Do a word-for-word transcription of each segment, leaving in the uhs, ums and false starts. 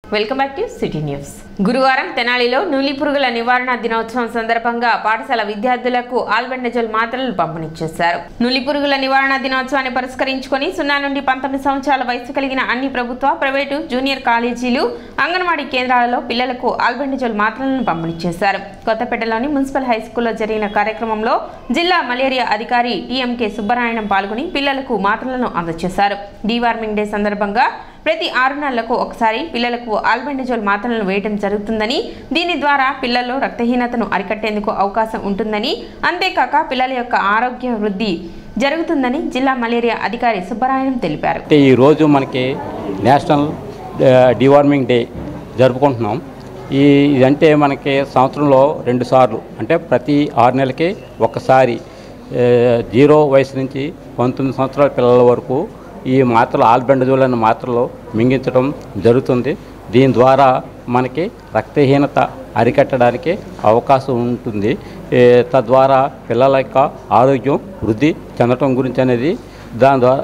Welcome back to city news. గురువారం తెనాలిలో నులిపురుగుల నివారణ దినోత్సవం సందర్భంగా పాఠశాల విద్యార్థులకు ఆల్బెండజోల్ మాత్రలు పంపిణీ చేశారు. నులిపురుగుల నివారణ దినోత్సవాన్ని పురస్కరించుకొని సున్నా నుండి పంతొమ్మిది సంవత్సరాల వయసు కలిగిన అన్ని ప్రభుత్వ, ప్రైవేటు, జూనియర్ కాలేజీలు, అంగన్వాడీ కేంద్రాలలో పిల్లలకు ఆల్బెండజోల్ మాత్రలను పంపిణీ చేశారు. కొత్తపేటలోని మున్సిపల్ హైస్కూల్లో జరిగిన కార్యక్రమంలో జిల్లా మలేరియా అధికారి టీఎంకే సుబ్బరాయణం పాల్గొని పిల్లలకు మాత్రలను అందజేశారు. డీవార్మింగ్ డే సందర్భంగా ప్రతి ఆరు నెలలకు ఒకసారి పిల్లలకు ఆల్బెండజోల్ మాత్రలను వేయడం జరుగుతుందని, దీని ద్వారా పిల్లల్లో రక్తహీనతను అరికట్టేందుకు అవకాశం ఉంటుందని, అంతేకాక పిల్లల యొక్క ఆరోగ్య వృద్ధి జరుగుతుందని జిల్లా మలేరియా అధికారి సుబ్బరాయణం తెలిపారు. ఈ రోజు మనకి నేషనల్ డీవార్మింగ్ డే జరుపుకుంటున్నాం. ఈ ఇదంటే మనకి సంవత్సరంలో రెండు సార్లు, అంటే ప్రతి ఆరు నెలలకి ఒకసారి జీరో వయసు నుంచి పంతొమ్మిది సంవత్సరాల పిల్లల వరకు ఈ మాత్రలు ఆల్బెండజోల్ అనే మాత్రలు మింగించడం జరుగుతుంది. దీని ద్వారా మనకి రక్తహీనత అరికట్టడానికి అవకాశం ఉంటుంది. తద్వారా పిల్లల యొక్క ఆరోగ్యం వృద్ధి చెందడం గురించి అనేది దాని ద్వారా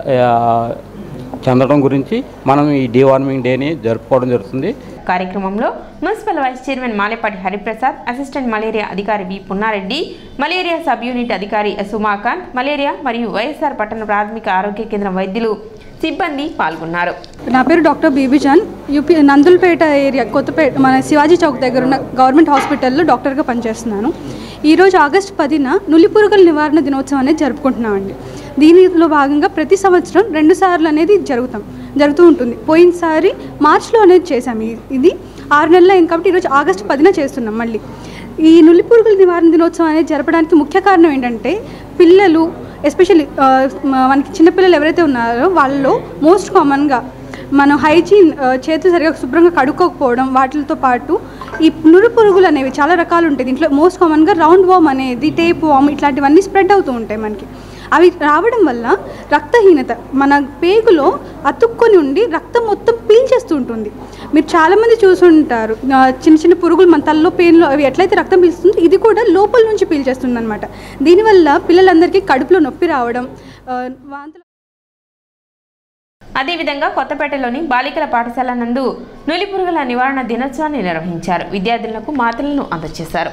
చెందడం గురించి మనం ఈ డీవార్మింగ్ డేని జరుపుకోవడం జరుగుతుంది. కార్యక్రమంలో municipal vice chairman Malepati Hariprasad, assistant malaria అధికారి V Punnareddy, malaria sub unit అధికారి సుమాకాంత్, మలేరియా మరియు వైఎస్ఆర్ పట్టణ ప్రాథమిక ఆరోగ్య కేంద్రం వైద్యులు, సిబ్బంది పాల్గొన్నారు. నా పేరు doctor Bibijan. UP Nandulapeta area Kothapeta మన శివాజీ చౌక్ దగ్గర ఉన్న గవర్నమెంట్ హాస్పిటల్లో డాక్టర్గా పనిచేస్తున్నాను. ఈరోజు ఆగస్టు పదిన నులిపురుగుల నివారణ దినోత్సవం అనేది జరుపుకుంటున్నామండి. దీనిలో భాగంగా ప్రతి సంవత్సరం రెండు సార్లు అనేది జరుగుతాం జరుగుతూ ఉంటుంది. పోయినసారి మార్చిలో అనేది చేసాము. ఇది ఆరు నెలలు అయింది కాబట్టి ఈరోజు ఆగస్టు పదిన చేస్తున్నాం. మళ్ళీ ఈ నులిపురుగుల నివారణ దినోత్సవం అనేది జరపడానికి ముఖ్య కారణం ఏంటంటే, పిల్లలు ఎస్పెషల్లీ మనకి చిన్నపిల్లలు ఎవరైతే ఉన్నారో వాళ్ళలో మోస్ట్ కామన్గా మనం హైజీన్, చేతులు సరిగా శుభ్రంగా కడుక్కోకపోవడం, వాటితో పాటు ఈ నులిపురుగులు అనేవి చాలా రకాలు ఉంటాయి. దీంట్లో మోస్ట్ కామన్గా రౌండ్ వామ్ అనేది, టేప్ వామ్ ఇట్లాంటివన్నీ స్ప్రెడ్ అవుతూ ఉంటాయి మనకి. అవి రావడం వల్ల రక్తహీనత మన పేగులో అతుక్కొని ఉండి రక్తం మొత్తం పీల్చేస్తూ ఉంటుంది. మీరు చాలామంది చూసుంటారు, చిన్న చిన్న పురుగులు మన తలలో పెయిన్లో అవి ఎట్లయితే రక్తం పీల్చుతుందో ఇది కూడా లోపల నుంచి పీల్చేస్తుంది అనమాట. దీనివల్ల పిల్లలందరికీ కడుపులో నొప్పి రావడం, వాంతులు. అదేవిధంగా కొత్తపేటలోని బాలికల పాఠశాల నందు నులిపురుగుల నివారణ దినోత్సవాన్ని నిర్వహించారు. విద్యార్థులకు మాత్రలను అందజేశారు.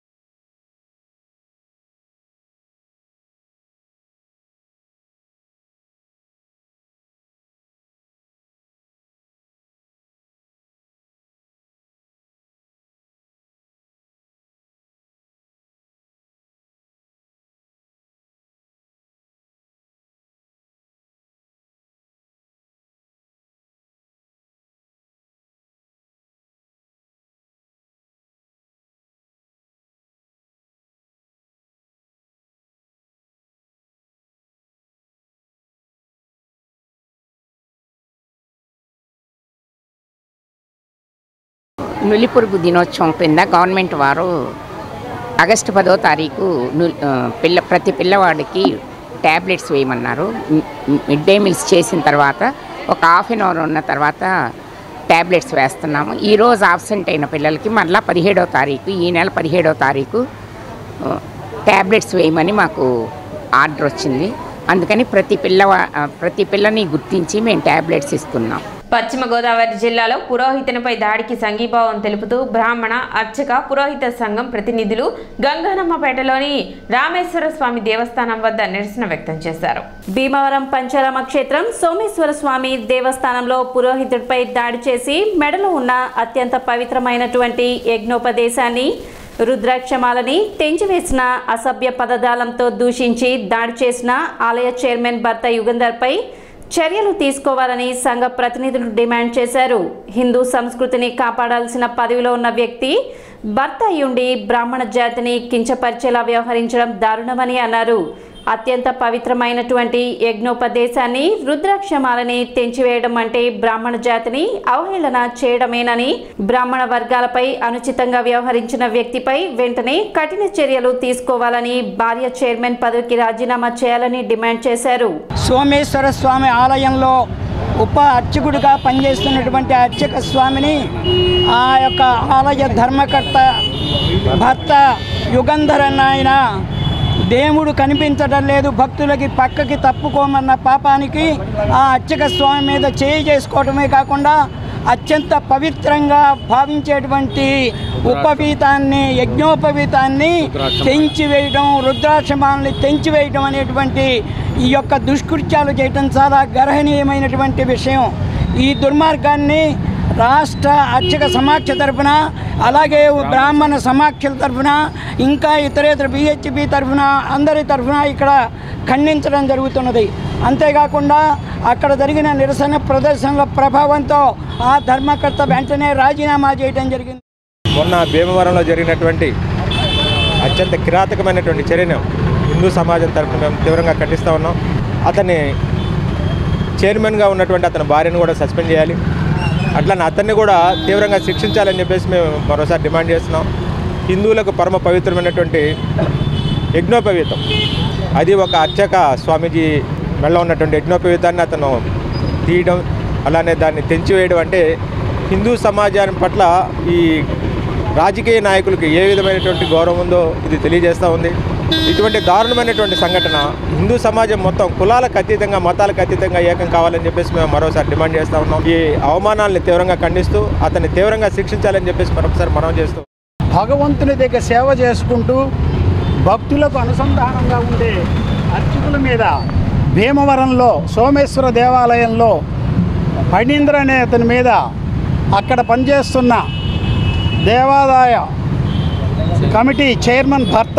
నులిపురుగు దినోత్సవం కింద గవర్నమెంట్ వారు ఆగస్టు పదో తారీఖు పిల్ల ప్రతి పిల్లవాడికి ట్యాబ్లెట్స్ వేయమన్నారు. మిడ్ డే మీల్స్ చేసిన తర్వాత ఒక హాఫ్ అన్ అవర్ ఉన్న తర్వాత ట్యాబ్లెట్స్ వేస్తున్నాము. ఈరోజు ఆబ్సెంట్ అయిన పిల్లలకి మళ్ళీ పదిహేడవ తారీఖు ఈ నెల పదిహేడవ తారీఖు ట్యాబ్లెట్స్ వేయమని మాకు ఆర్డర్ వచ్చింది. అందుకని ప్రతి పిల్లవా ప్రతి పిల్లని గుర్తించి మేము ట్యాబ్లెట్స్ ఇస్తున్నాం. పశ్చిమ గోదావరి జిల్లాలో పురోహితునిపై దాడికి సంఘీభావం తెలుపుతూ బ్రాహ్మణ, అర్చక, పురోహిత సంఘం ప్రతినిధులు గంగానమ్మపేటలోని రామేశ్వర స్వామి దేవస్థానం వద్ద నిరసన వ్యక్తం చేశారు. భీమవరం పంచారామ క్షేత్రం సోమేశ్వర స్వామి దేవస్థానంలో పురోహితుడిపై దాడి చేసి మెడలో ఉన్న అత్యంత పవిత్రమైనటువంటి యజ్ఞోపదేశాన్ని, రుద్రాక్షమాలని తెంచివేసిన అసభ్య పదజాలంతో దూషించి దాడి చేసిన ఆలయ చైర్మన్ భర్త యుగంధర్పై చర్యలు తీసుకోవాలని సంఘ ప్రతినిధులు డిమాండ్ చేశారు. హిందూ సంస్కృతిని కాపాడాల్సిన పదవిలో ఉన్న వ్యక్తి భర్త అయ్యుండి బ్రాహ్మణ జాతిని కించపరిచేలా వ్యవహరించడం దారుణమని అన్నారు. అత్యంత పవిత్రమైనటువంటి యజ్ఞోపదేశాన్ని, రుద్రాక్షమాలని తెంచివేయడం అంటే బ్రాహ్మణ జాతిని అవహేళన చేయడమేనని, బ్రాహ్మణ వర్గాలపై అనుచితంగా వ్యవహరించిన వ్యక్తిపై వెంటనే కఠిన చర్యలు తీసుకోవాలని, భార్య చైర్మన్ పదవికి రాజీనామా చేయాలని డిమాండ్ చేశారు. సోమేశ్వర స్వామి ఆలయంలో ఉప అర్చకుడిగా పనిచేస్తున్నటువంటి అర్చక స్వామిని ఆ యొక్క ఆలయ ధర్మకర్త భర్త యుగంధర్ అన్న ఆయన దేవుడు కనిపించడం లేదు, భక్తులకి పక్కకి తప్పుకోమన్న పాపానికి ఆ అర్చక స్వామి మీద చేయి చేసుకోవటమే కాకుండా అత్యంత పవిత్రంగా భావించేటువంటి ఉపవీతాన్ని యజ్ఞోపవీతాన్ని తెంచివేయడం, రుద్రాక్షమాలని తెంచివేయడం అనేటువంటి ఈ యొక్క దుష్కృత్యాలు చేయడం చాలా గర్హనీయమైనటువంటి విషయం. ఈ దుర్మార్గాన్ని రాష్ట్ర అర్చక సమాఖ్య తరఫున, అలాగే బ్రాహ్మణ సమాఖ్యల తరఫున, ఇంకా ఇతరేతర బిహెచ్పి తరఫున, అందరి తరఫున ఇక్కడ ఖండించడం జరుగుతున్నది. అంతేకాకుండా అక్కడ జరిగిన నిరసన ప్రదర్శనల ప్రభావంతో ఆ ధర్మకర్త వెంటనే రాజీనామా చేయడం జరిగింది. మొన్న భీమవరంలో జరిగినటువంటి అత్యంత కిరాతకమైనటువంటి చర్యను హిందూ సమాజం తరఫున మేము తీవ్రంగా ఖండిస్తూ ఉన్నాం. అతన్ని చైర్మన్గా ఉన్నటువంటి అతని భార్యను కూడా సస్పెండ్ చేయాలి, అట్లనే అతన్ని కూడా తీవ్రంగా శిక్షించాలని చెప్పేసి మేము మరోసారి డిమాండ్ చేస్తున్నాం. హిందువులకు పరమ పవిత్రమైనటువంటి యజ్ఞోపవీతం, అది ఒక అర్చక స్వామీజీ మెళ్ళ ఉన్నటువంటి యజ్ఞోపవీతాన్ని అతను తీయడం, అలానే దాన్ని తెంచివేయడం అంటే హిందూ సమాజాన్ని పట్ల ఈ రాజకీయ నాయకులకు ఏ విధమైనటువంటి గౌరవం ఉందో ఇది తెలియజేస్తూ ఉంది. ఇటువంటి దారుణమైనటువంటి సంఘటన హిందూ సమాజం మొత్తం కులాలకు అతీతంగా, మతాలకు అతీతంగా ఏకం కావాలని చెప్పేసి మేము మరోసారి డిమాండ్ చేస్తూ ఉన్నాం. ఈ అవమానాలను తీవ్రంగా ఖండిస్తూ అతన్ని తీవ్రంగా శిక్షించాలని చెప్పేసి మరొకసారి మనం చేస్తూ భగవంతుని దగ్గర సేవ చేసుకుంటూ భక్తులకు అనుసంధానంగా ఉండే అర్చకుల మీద భీమవరంలో సోమేశ్వర దేవాలయంలో ఫణీంద్ర అనే అతని మీద అక్కడ పనిచేస్తున్న దేవాదాయ కమిటీ చైర్మన్ భర్త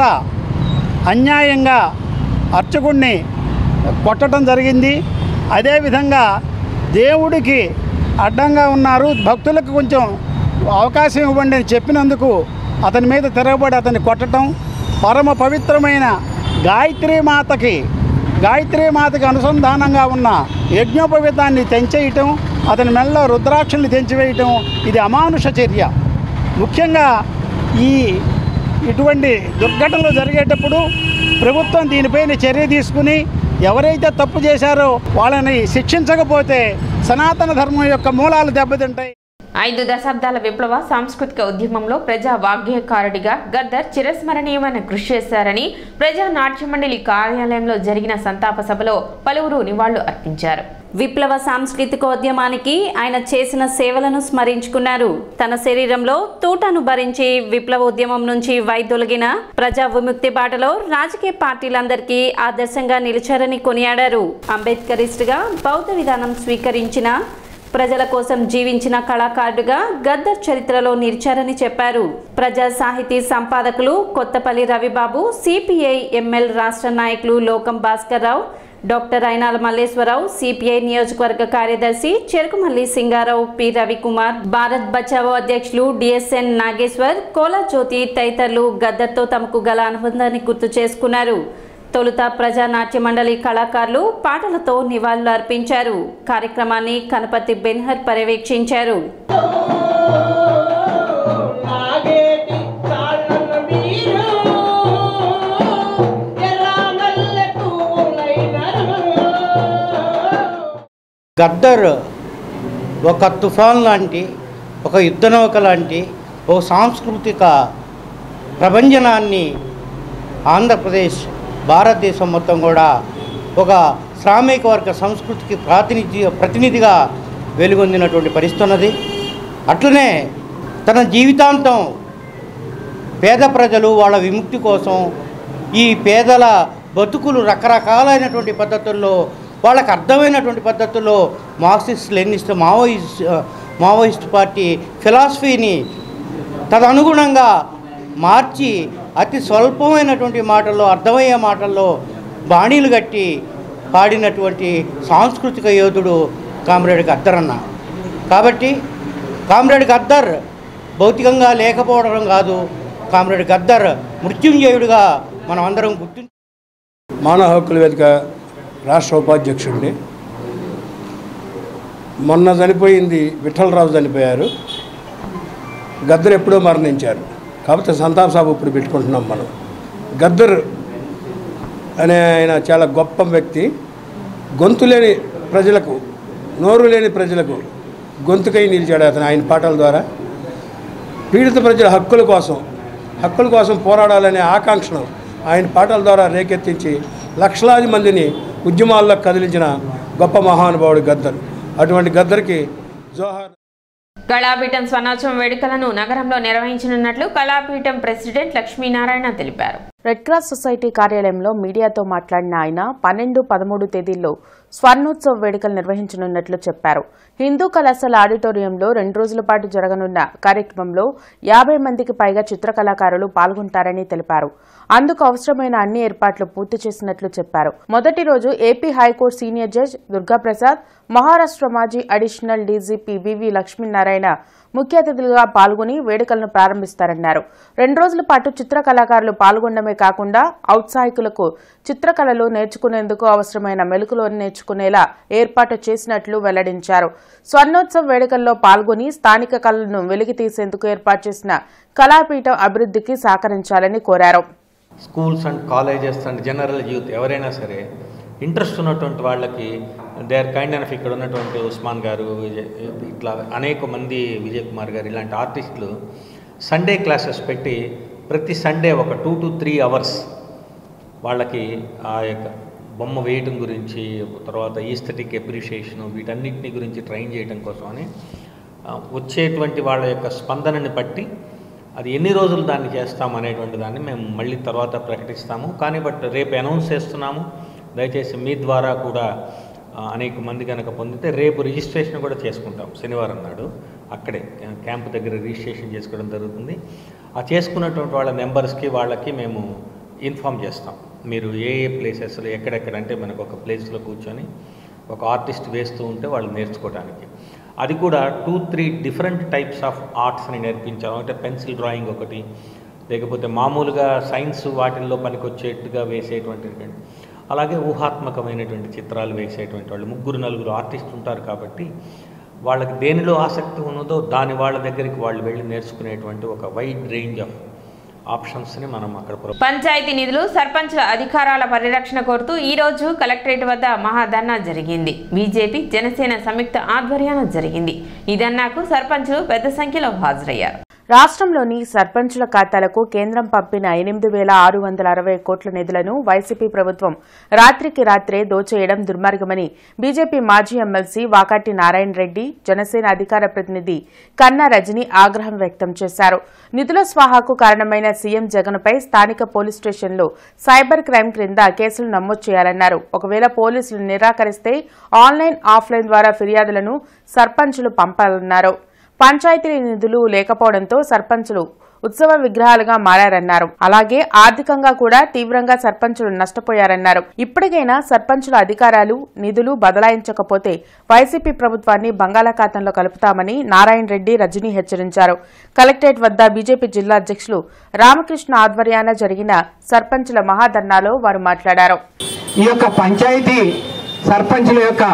అన్యాయంగా అర్చకుడిని కొట్టడం జరిగింది. అదేవిధంగా దేవుడికి అడ్డంగా ఉన్నారు, భక్తులకు కొంచెం అవకాశం ఇవ్వండి అని చెప్పినందుకు అతని మీద తిరగబడి అతన్ని కొట్టడం, పరమ పవిత్రమైన గాయత్రీమాతకి గాయత్రీమాతకి అనుసంధానంగా ఉన్న యజ్ఞోపవీతాన్ని తెంచేయటం, అతని మెల్ల రుద్రాక్షల్ని తెంచివేయటం ఇది అమానుష చర్య. ముఖ్యంగా ఈ ఇటువంటి దుర్ఘటనలు జరిగేటప్పుడు ప్రభుత్వం దీనిపైన చర్య తీసుకుని ఎవరైతే తప్పు చేశారో వాళ్ళని శిక్షించకపోతే సనాతన ధర్మం యొక్క మూలాలు దెబ్బతింటాయి. ఐదు దశాబ్దాల విప్లవ సాంస్కృతిక ఉద్యమంలో ప్రజా వాగ్గేయకారుడిగా గద్దర్ చిరస్మరణీయమైన కృషి చేశారని ప్రజా నాట్య మండలి కార్యాలయంలో జరిగిన సంతాప సభలో పలువురు నివాళులు అర్పించారు. విప్లవ సాంస్కృతికోద్యమానికి ఆయన చేసిన సేవలను స్మరించుకున్నారు. తన శరీరంలో తూటను భరించి విప్లవ ఉద్యమం నుంచి వైదొలిగిన ప్రజా విముక్తి బాటలో రాజకీయ పార్టీలందరికీ ఆదర్శంగా నిలిచారని కొనియాడారు. అంబేద్కరిస్టుగా బౌద్ధ విధానం స్వీకరించిన, ప్రజల కోసం జీవించిన కళాకారుడుగా గద్దర్ చరిత్రలో నిలిచారని చెప్పారు. ప్రజా సాహితీ సంపాదకులు కొత్తపల్లి రవిబాబు, సిపిఐ ఎంఎల్ రాష్ట్ర నాయకులు లోకం భాస్కర్ రావు, డాక్టర్ అయినాల మల్లేశ్వరరావు, సిపిఐ నియోజకవర్గ కార్యదర్శి చెరుకుమల్లి సింగారావు, పి రవికుమార్, భారత్ బచావో అధ్యక్షులు డిఎస్ఎన్ నాగేశ్వర్, కోలా జ్యోతి తదితరులు గద్దర్తో తమకు గల అనుబంధాన్ని గుర్తు చేసుకున్నారు. తొలుత ప్రజా నాట్య మండలి కళాకారులు పాటలతో నివాళులు అర్పించారు. కార్యక్రమాన్ని కనపర్తి బెన్హర్ పర్యవేక్షించారు. గద్దర్ ఒక తుఫాన్ లాంటి, ఒక యుద్ధనౌక లాంటి ఒక సాంస్కృతిక ప్రభంజనాన్ని ఆంధ్రప్రదేశ్, భారతదేశం మొత్తం కూడా ఒక శ్రామిక వర్గ సంస్కృతికి ప్రాతినిధ్య ప్రతినిధిగా వెలుగొందినటువంటి పరిస్థితి ఉన్నది. అట్లనే తన జీవితాంతం పేద ప్రజలు వాళ్ళ విముక్తి కోసం, ఈ పేదల బతుకులు రకరకాలైనటువంటి పద్ధతుల్లో, వాళ్ళకు అర్థమైనటువంటి పద్ధతుల్లో Marxist Leninist Maoist Maoist party ఫిలాసఫీని తదనుగుణంగా మార్చి అతి స్వల్పమైనటువంటి మాటల్లో, అర్థమయ్యే మాటల్లో బాణీలు కట్టి పాడినటువంటి సాంస్కృతిక యోధుడు కామ్రేడ్ గద్దర్ అన్న. కాబట్టి కామ్రేడ్ గద్దర్ భౌతికంగా లేకపోవడం కాదు, కామ్రేడ్ గద్దర్ మృత్యుంజయుడిగా మనం అందరం గుర్తు. మానవ హక్కుల వేదిక రాష్ట్ర ఉపాధ్యక్షుడిని. మొన్న చనిపోయింది విఠలరావు చనిపోయారు, గద్దర్ ఎప్పుడో మరణించారు. కాకపోతే సంతాప సభ ఇప్పుడు పెట్టుకుంటున్నాం మనం. గద్దర్ అనే ఆయన చాలా గొప్ప వ్యక్తి. గొంతు లేని ప్రజలకు, నోరు లేని ప్రజలకు గొంతుకై నిలిచాడు అతను ఆయన పాటల ద్వారా. పీడిత ప్రజల హక్కుల కోసం హక్కుల కోసం పోరాడాలనే ఆకాంక్షను ఆయన పాటల ద్వారా రేకెత్తించి లక్షలాది మందిని ఉద్యమాల్లో కదిలించిన గొప్ప మహానుభావుడు గద్దర్. అటువంటి గద్దర్కి జోహార్. కళాపీఠం స్వర్ణోత్సవం వేడుకలను నగరంలో నిర్వహించనున్నట్లు కళాపీఠం ప్రెసిడెంట్ లక్ష్మీనారాయణ తెలిపారు. రెడ్ క్రాస్ సొసైటీ కార్యాలయంలో మీడియాతో మాట్లాడిన ఆయన పన్నెండు పదమూడు తేదీల్లో స్వర్ణోత్సవ వేడుకలు నిర్వహించనున్నట్లు చెప్పారు. హిందూ కళాశాల ఆడిటోరియంలో రెండు రోజుల పాటు జరగనున్న కార్యక్రమంలో యాభై మందికి పైగా చిత్రకళాకారులు పాల్గొంటారని తెలిపారు. అందుకు అవసరమైన అన్ని ఏర్పాట్లు పూర్తి చేసినట్లు చెప్పారు. మొదటి రోజు AP high court senior judge Durgaprasad, Maharashtra మాజీ అడిషనల్ డీజీపీ వివి లక్ష్మీనారాయణ ముఖ్య అతిథులుగా పాల్గొని వేడుకలను ప్రారంభిస్తారన్నారు. రెండు రోజుల పాటు చిత్రకళాకారులు పాల్గొనడమే కాకుండా ఔత్సాహికులకు చిత్రకళలు నేర్చుకునేందుకు అవసరమైన మెలకువలను నేర్చుకునేలా ఏర్పాటు చేసినట్లు వెల్లడించారు. స్వర్ణోత్సవ వేడుకల్లో పాల్గొని స్థానిక కళలను వెలికి తీసేందుకు ఏర్పాటు చేసిన కళాపీఠం అభివృద్ధికి సహకరించాలని కోరారు. Schools and colleges and general youth ఎవరైనా సరే ఇంట్రెస్ట్ ఉన్నటువంటి వాళ్ళకి దే ఆర్ కైండ్ ఆఫ్ ఇక్కడ ఉన్నటువంటి ఉస్మాన్ గారు, ఇట్లా అనేక మంది, విజయ్ కుమార్ గారు ఇలాంటి ఆర్టిస్టులు సండే క్లాసెస్ పెట్టి ప్రతి సండే ఒక టూ టు త్రీ అవర్స్ వాళ్ళకి ఆ యొక్క బొమ్మ వేయటం గురించి, తర్వాత ఈస్థెటిక్ అప్రిషియేషను, వీటన్నిటిని గురించి ట్రైన్ చేయడం కోసమని వచ్చేటువంటి వాళ్ళ యొక్క స్పందనని బట్టి అది ఎన్ని రోజులు దాన్ని చేస్తాం అనేటువంటి దాన్ని మేము మళ్ళీ తర్వాత ప్రకటిస్తాము. కానీ బట్ రేపు అనౌన్స్ చేస్తున్నాము. దయచేసి మీ ద్వారా కూడా అనేక మంది కనుక పొందితే రేపు రిజిస్ట్రేషన్ కూడా చేసుకుంటాం. శనివారం నాడు అక్కడే క్యాంపు దగ్గర రిజిస్ట్రేషన్ చేసుకోవడం జరుగుతుంది. ఆ చేసుకున్నటువంటి వాళ్ళ నెంబర్స్కి వాళ్ళకి మేము ఇన్ఫామ్ చేస్తాం. మీరు ఏ ఏ ప్లేసెస్లో ఎక్కడెక్కడ అంటే మనకు ఒక ప్లేస్లో కూర్చొని ఒక ఆర్టిస్ట్ వేస్తూ ఉంటే వాళ్ళు నేర్చుకోవడానికి, అది కూడా two three different types of ఆర్ట్స్ని నేర్పించాము. అంటే పెన్సిల్ డ్రాయింగ్ ఒకటి, లేకపోతే మామూలుగా సైన్స్ వాటిల్లో పనికొచ్చేట్టుగా వేసేటువంటి, అలాగే ఊహాత్మకమైనటువంటి చిత్రాలు వేసేటువంటి వాళ్ళు ముగ్గురు నలుగురు ఆర్టిస్ట్ ఉంటారు. కాబట్టి వాళ్ళకి దేనిలో ఆసక్తి ఉన్నదో దాని వాళ్ళ దగ్గరికి వాళ్ళు వెళ్ళి నేర్చుకునేటువంటి ఒక వైడ్ రేంజ్ ఆఫ్ ఆప్షన్స్ని మనం అక్కడ. పంచాయతీ నిధులు సర్పంచ్ల అధికారాల పరిరక్షణ కోరుతూ ఈ రోజు కలెక్టరేట్ వద్ద మహాధర్నా జరిగింది. బీజేపీ జనసేన సంయుక్త ఆధ్వర్యాన జరిగింది. ఈ ధర్నాకు సర్పంచ్లు పెద్ద సంఖ్యలో హాజరయ్యారు. రాష్ట్రంలోని సర్పంచుల ఖాతాలకు కేంద్రం పంపిన ఎనిమిది వేల ఆరు వందల అరవై కోట్ల నిధులను వైసీపీ ప్రభుత్వం రాత్రికి రాత్రే దోచేయడం దుర్మార్గమని బీజేపీ మాజీ ఎమ్మెల్సీ వాకాటి నారాయణ రెడ్డి, జనసేన అధికార ప్రతినిధి కన్నా రజని ఆగ్రహం వ్యక్తం చేశారు. నిధుల స్వాహాకు కారణమైన సీఎం జగన్పై స్థానిక పోలీస్ స్టేషన్లో సైబర్ క్రైమ్ క్రింద కేసులు నమోదు చేయాలన్నారు. ఒకవేళ పోలీసులు నిరాకరిస్తే ఆన్లైన్, ఆఫ్లైన్ ద్వారా ఫిర్యాదులను సర్పంచులు పంపాలన్నారు. పంచాయతీ నిధులు లేకపోవడంతో సర్పంచులు ఉత్సవ విగ్రహాలుగా మారారన్నారు. అలాగే ఆర్థికంగా కూడా తీవ్రంగా సర్పంచులు నష్టపోయారన్నారు. ఇప్పటికైనా సర్పంచుల అధికారాలు, నిధులు బదలాయించకపోతే వైసీపీ ప్రభుత్వాన్ని బంగాళాఖాతంలో కలుపుతామని నారాయణ రెడ్డి, రజని హెచ్చరించారు. కలెక్టరేట్ వద్ద బీజేపీ జిల్లా అధ్యక్షులు రామకృష్ణ ఆధ్వర్యాన జరిగిన సర్పంచుల మహాధర్నాలో వారు మాట్లాడారు. ఈ యొక్క పంచాయతీ సర్పంచుల యొక్క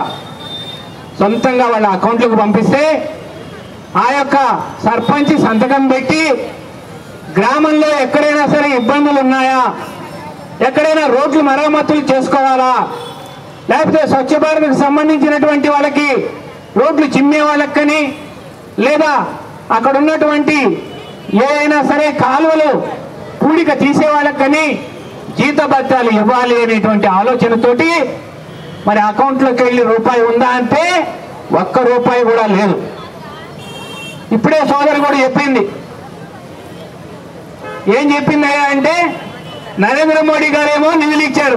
సొంతంగా వాళ్ళ అకౌంట్లకు పంపిస్తే ఆ యొక్క సర్పంచ్ సంతకం పెట్టి గ్రామంలో ఎక్కడైనా సరే ఇబ్బందులు ఉన్నాయా, ఎక్కడైనా రోడ్లు మరమ్మతులు చేసుకోవాలా, లేకపోతే స్వచ్ఛ భారత్కి సంబంధించినటువంటి వాళ్ళకి రోడ్లు చిమ్మే వాళ్ళకి కానీ, లేదా అక్కడ ఉన్నటువంటి ఏదైనా సరే కాలువలు పూడిక తీసే వాళ్ళకి కానీ జీతభత్యాలు ఇవ్వాలి అనేటువంటి ఆలోచనతోటి మరి అకౌంట్లోకి వెళ్ళి రూపాయి ఉందా అంటే ఒక్క రూపాయి కూడా లేదు. ఇప్పుడే సోదరు కూడా చెప్పింది. ఏం చెప్పిందయ్యా అంటే నరేంద్ర మోడీ గారేమో నిధులు ఇచ్చారు,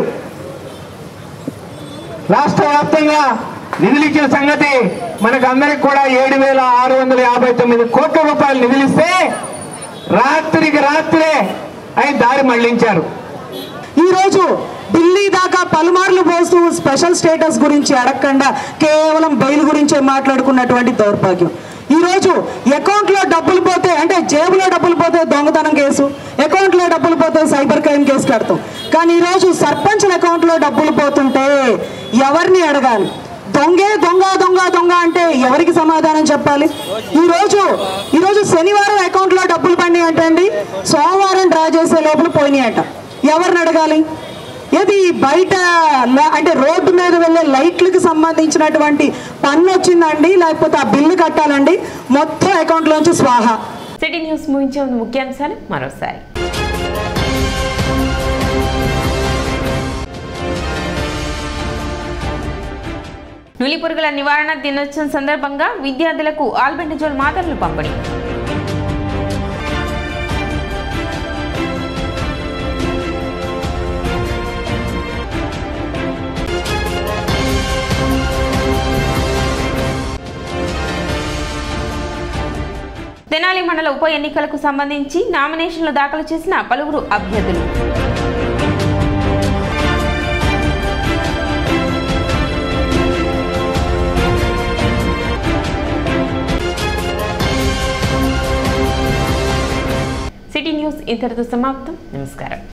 రాష్ట్ర వ్యాప్తంగా నిధులు ఇచ్చిన సంగతి మనకు అందరికి కూడా ఏడు వేల ఆరు వందల యాభై తొమ్మిది కోట్ల రూపాయలు నిధులు ఇస్తే రాత్రికి రాత్రే అవి దారి మళ్లించారు. ఈరోజు ఢిల్లీ దాకా పలుమార్లు పోస్తూ స్పెషల్ స్టేటస్ గురించి అడగకుండా కేవలం బెయిల్ గురించే మాట్లాడుకున్నటువంటి దౌర్భాగ్యం. ఈరోజు అకౌంట్లో డబ్బులు పోతే, అంటే జేబులో డబ్బులు పోతే దొంగతనం కేసు, అకౌంట్లో డబ్బులు పోతే సైబర్ క్రైమ్ కేసు కడతాం. కానీ ఈరోజు సర్పంచుల అకౌంట్లో డబ్బులు పోతుంటే ఎవరిని అడగాలి? దొంగే దొంగ దొంగ దొంగ అంటే ఎవరికి సమాధానం చెప్పాలి? ఈరోజు ఈరోజు శనివారం అకౌంట్లో డబ్బులు పడినాయి అంటే అండి, సోమవారం డ్రా చేసే లోపల పోయినాయి అంట. ఎవరిని అడగాలి? ఇది బయట అంటే రోడ్డు మీద వెళ్ళే లైట్లకు సంబంధించినటువంటి పన్ను వచ్చిందండి, లేకపోతే ఆ బిల్లు కట్టాలండి, మొత్తం అకౌంట్లోంచి స్వాహా. సిటీ న్యూస్ ముగించే ముఖ్యాంశాలు మరోసారి. నులిపురుగుల నివారణ దినోత్సవం సందర్భంగా విద్యార్థులకు ఆల్బెండజోల్ మాత్రలు పంపిణీ. తెనాలి మండల ఉప ఎన్నికలకు సంబంధించి నామినేషన్లు దాఖలు చేసిన పలువురు అభ్యర్థులు. సిటీ న్యూస్ ఇంతటితో సమాప్తం. నమస్కారం.